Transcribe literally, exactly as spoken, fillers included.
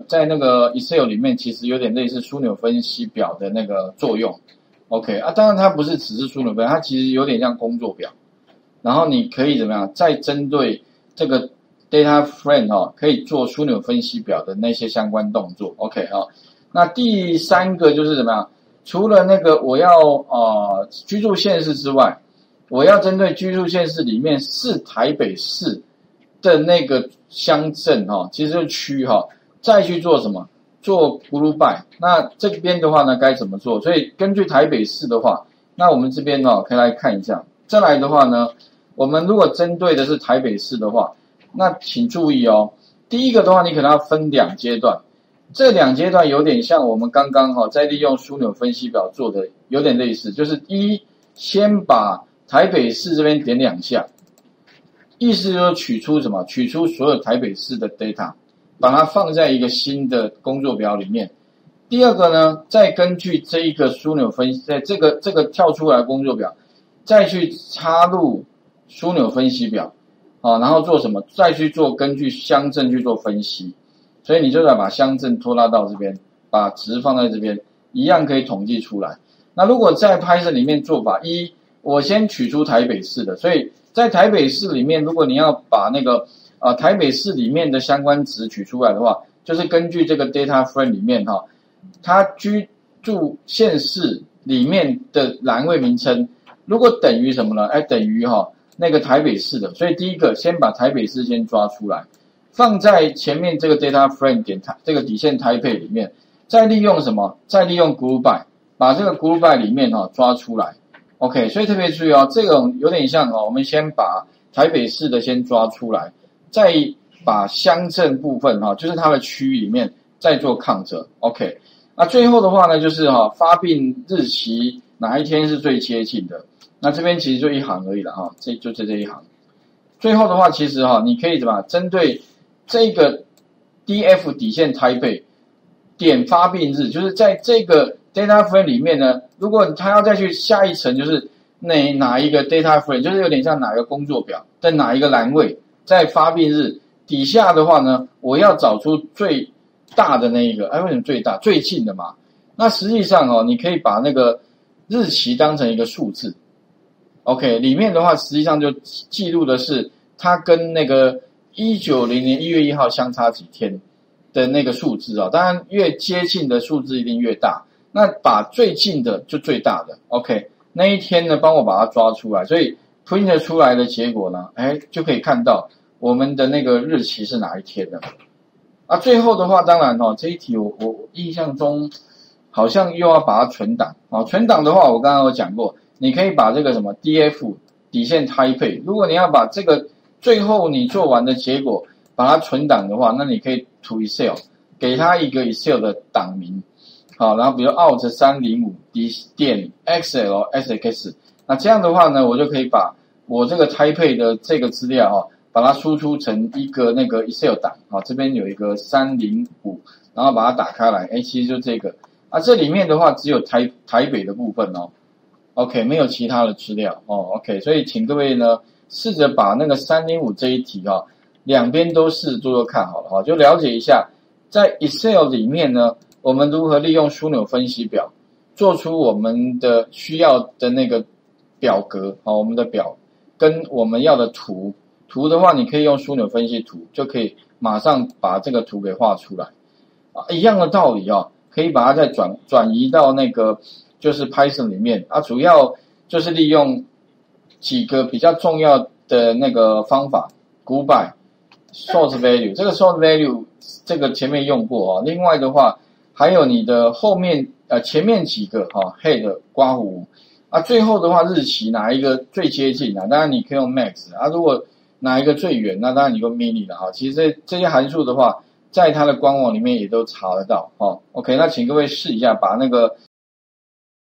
在那个 Excel 里面其实有点类似枢纽分析表的那个作用。OK 啊，当然它不是只是枢纽分析，它其实有点像工作表。然后你可以怎么样？再针对这个 data frame 哈、哦，可以做枢纽分析表的那些相关动作。OK 哈、哦，那第三个就是怎么样？除了那个我要呃居住县市之外，我要针对居住县市里面是台北市的那个乡镇哈、哦，其实就是区哈、哦，再去做什么？做 group by。那这边的话呢，该怎么做？所以根据台北市的话，那我们这边哦可以来看一下。再来的话呢，我们如果针对的是台北市的话，那请注意哦，第一个的话，你可能要分两阶段。这两阶段有点像我们刚刚哈、哦、在利用枢纽分析表做的有点类似，就是一先把台北市这边点两下，意思就是取出什么？取出所有台北市的 data， 把它放在一个新的工作表里面。第二个呢，再根据这一个枢纽分析，在这个这个跳出来的工作表，再去插入枢纽分析表，啊，然后做什么？再去做根据乡镇去做分析。所以你就要把乡镇拖拉到这边，把值放在这边，一样可以统计出来。那如果在 Python 里面做法一，我先取出台北市的，所以在台北市里面，如果你要把那个啊、呃、台北市里面的相关值取出来的话，就是根据这个 data frame 里面哈，它居住县市里面的栏位名称，如果等于什么呢？哎，等于哈那个台北市的，所以第一个先把台北市先抓出来。放在前面这个 data frame 点这个底线 type 里面，再利用什么？再利用 group by， 把这个 group by 里面哈、哦、抓出来。OK， 所以特别注意哦，这种有点像哦，我们先把台北市的先抓出来，再把乡镇部分哈、哦，就是它的区域里面再做抗折。OK， 那最后的话呢，就是哈、哦、发病日期哪一天是最接近的？那这边其实就一行而已了哈、哦，这就这这一行。最后的话，其实哈、哦，你可以怎么针对这个 D F 底线 type 点发病日，就是在这个 data frame 里面呢，如果他要再去下一层，就是哪哪一个 data frame， 就是有点像哪个工作表在哪一个栏位，在发病日底下的话呢，我要找出最大的那一个，哎，为什么最大？最近的嘛。那实际上哦，你可以把那个日期当成一个数字 ，OK， 里面的话实际上就记录的是它跟那个一九零年一月一号相差几天的那个数字啊，当然越接近的数字一定越大。那把最近的就最大的 ，OK， 那一天呢，帮我把它抓出来，所以 print 出来的结果呢，哎，就可以看到我们的那个日期是哪一天的。啊，最后的话，当然哦，这一题我我印象中好像又要把它存档啊，存档的话，我刚刚有讲过，你可以把这个什么 D F 底线 type， 如果你要把这个最后你做完的结果把它存档的话，那你可以 to Excel， 给它一个 Excel 的档名，好，然后比如 alt 三零五 点 xlsx， 那这样的话呢，我就可以把我这个 type 的这个资料哈，把它输出成一个那个 Excel 档，好，这边有一个三零五，然后把它打开来，哎，其实就这个，啊，这里面的话只有台台北的部分哦 ，OK， 没有其他的资料哦 ，OK， 所以请各位呢。试着把那个三零五这一题哈、哦，两边都试着做做看好了哈，就了解一下，在 Excel 里面呢，我们如何利用枢纽分析表，做出我们的需要的那个表格啊，我们的表跟我们要的图，图的话你可以用枢纽分析图，就可以马上把这个图给画出来啊，一样的道理啊，可以把它再转转移到那个就是 Python 里面啊，主要就是利用几个比较重要的那个方法 ，group by、sort value， 这个 sort value 这个前面用过哦。另外的话，还有你的后面呃前面几个哈、哦、head 刮胡啊，最后的话日期哪一个最接近啊？当然你可以用 max 啊，如果哪一个最远，那当然你用 mini 了哈。其实这这些函数的话，在它的官网里面也都查得到哦。OK， 那请各位试一下，把那个